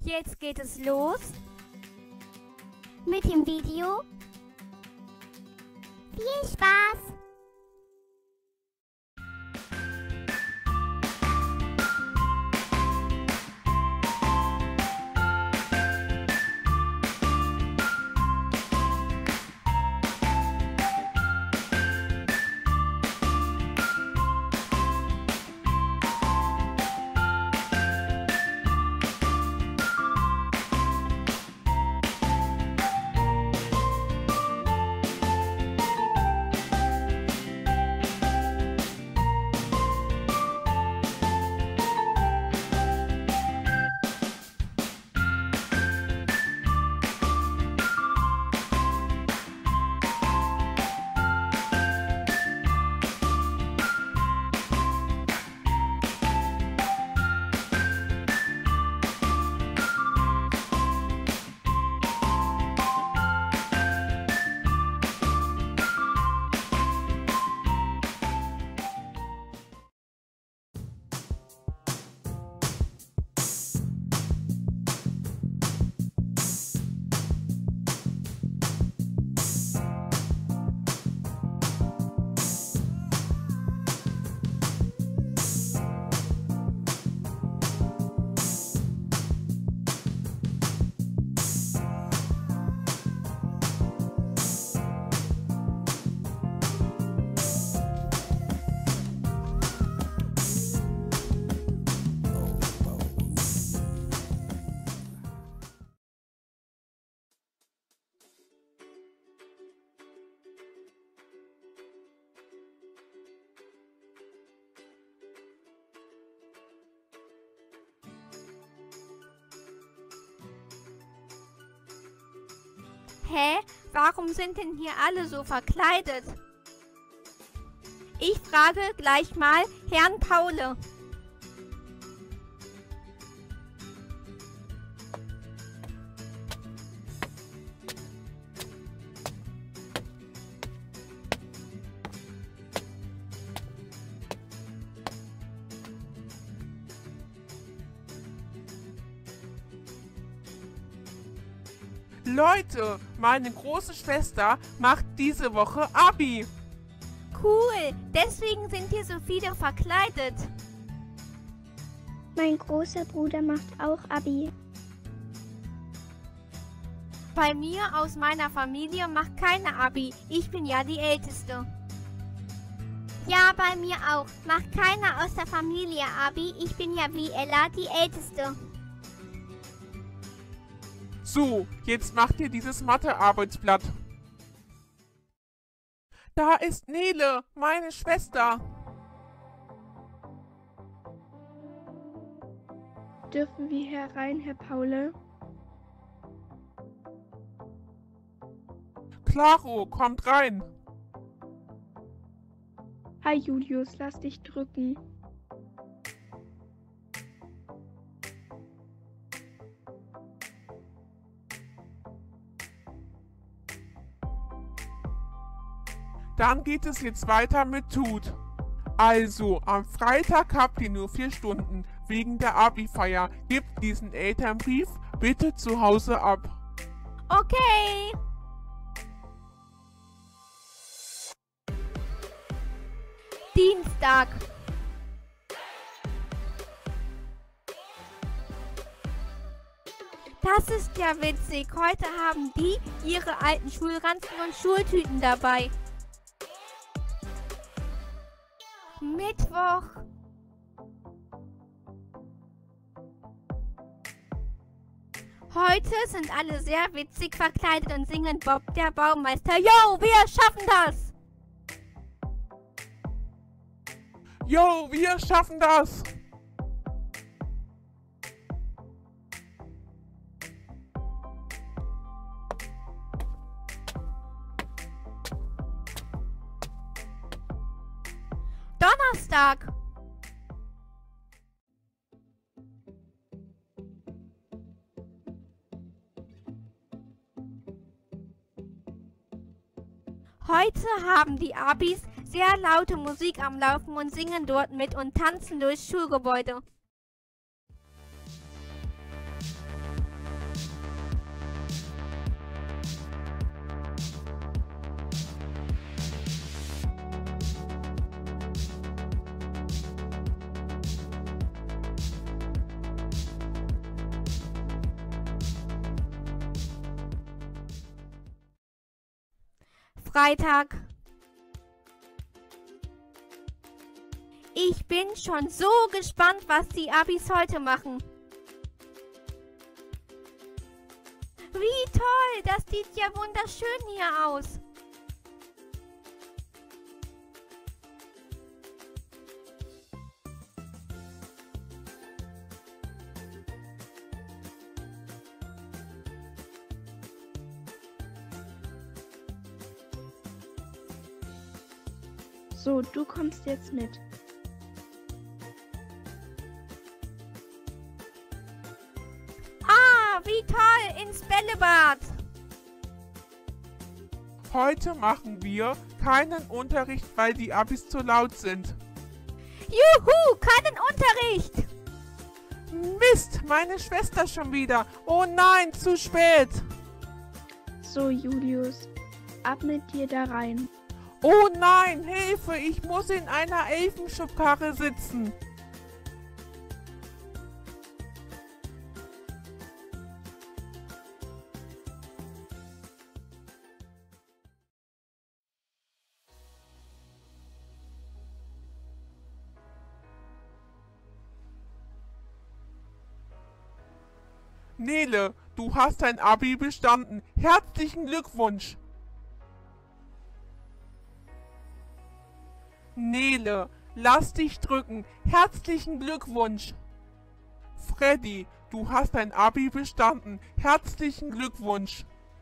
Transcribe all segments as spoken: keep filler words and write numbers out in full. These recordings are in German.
Jetzt geht es los mit dem Video. Viel Spaß! Hä? Warum sind denn hier alle so verkleidet? Ich frage gleich mal Herrn Paule. Leute, meine große Schwester macht diese Woche Abi. Cool, deswegen sind hier so viele verkleidet. Mein großer Bruder macht auch Abi. Bei mir aus meiner Familie macht keiner Abi. Ich bin ja die Älteste. Ja, bei mir auch. Macht keiner aus der Familie Abi. Ich bin ja wie Ella die Älteste. So, jetzt macht ihr dieses Mathe-Arbeitsblatt. Da ist Nele, meine Schwester. Dürfen wir herein, Herr Paule? Klaro, kommt rein. Hi Julius, lass dich drücken. Dann geht es jetzt weiter mit Tut. Also, am Freitag habt ihr nur vier Stunden wegen der Abi-Feier. Gebt diesen Elternbrief bitte zu Hause ab. Okay. Dienstag. Das ist ja witzig. Heute haben die ihre alten Schulranzen und Schultüten dabei. Mittwoch. Heute sind alle sehr witzig verkleidet und singen Bob der Baumeister. Yo, wir schaffen das! Jo, wir schaffen das! Donnerstag. Heute haben die Abis sehr laute Musik am Laufen und singen dort mit und tanzen durchs Schulgebäude. Freitag. Ich bin schon so gespannt, was die Abis heute machen. Wie toll, das sieht ja wunderschön hier aus. So, du kommst jetzt mit. Ah, wie toll, ins Bällebad. Heute machen wir keinen Unterricht, weil die Abis zu laut sind. Juhu, keinen Unterricht. Mist, meine Schwester schon wieder. Oh nein, zu spät. So, Julius, ab mit dir da rein. Oh nein, Hilfe, ich muss in einer Elfenschubkarre sitzen. Nele, du hast dein Abi bestanden. Herzlichen Glückwunsch. Nele, lass dich drücken. Herzlichen Glückwunsch. Freddy, du hast dein Abi bestanden. Herzlichen Glückwunsch.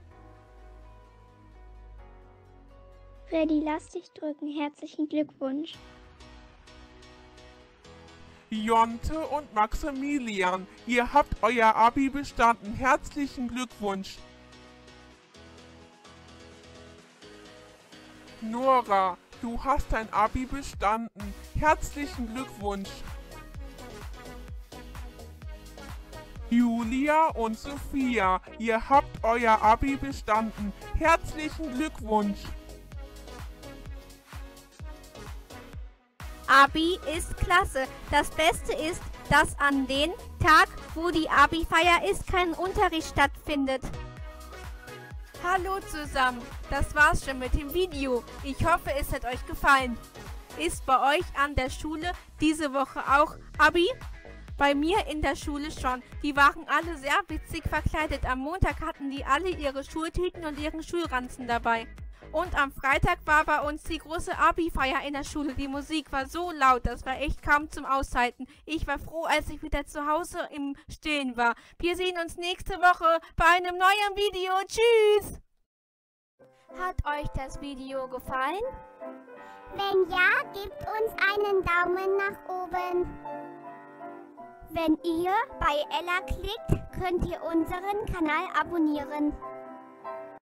Freddy, lass dich drücken. Herzlichen Glückwunsch. Jonte und Maximilian, ihr habt euer Abi bestanden. Herzlichen Glückwunsch. Nora, du hast dein Abi bestanden. Herzlichen Glückwunsch. Julia und Sophia, ihr habt euer Abi bestanden. Herzlichen Glückwunsch. Abi ist klasse. Das Beste ist, dass an dem Tag, wo die Abi-Feier ist, kein Unterricht stattfindet. Hallo zusammen, das war's schon mit dem Video. Ich hoffe, es hat euch gefallen. Ist bei euch an der Schule diese Woche auch Abi? Bei mir in der Schule schon. Die waren alle sehr witzig verkleidet. Am Montag hatten die alle ihre Schultüten und ihren Schulranzen dabei. Und am Freitag war bei uns die große Abi-Feier in der Schule. Die Musik war so laut, das war echt kaum zum Aushalten. Ich war froh, als ich wieder zu Hause im Stillen war. Wir sehen uns nächste Woche bei einem neuen Video. Tschüss! Hat euch das Video gefallen? Wenn ja, gebt uns einen Daumen nach oben. Wenn ihr bei Ella klickt, könnt ihr unseren Kanal abonnieren.